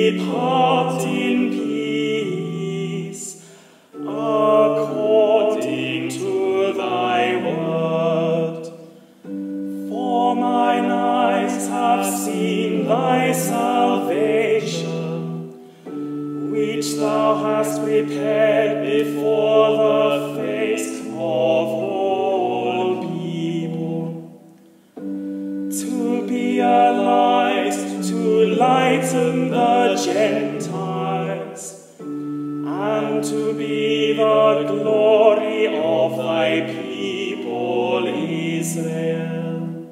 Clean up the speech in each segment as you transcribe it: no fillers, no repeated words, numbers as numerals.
depart in peace, according to thy word. For mine eyes have seen thy salvation, which thou hast prepared before the face of all people, to be a light to lighten the Gentiles, and to be the glory of thy people Israel.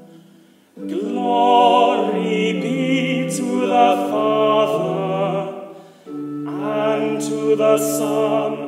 Glory be to the Father, and to the Son,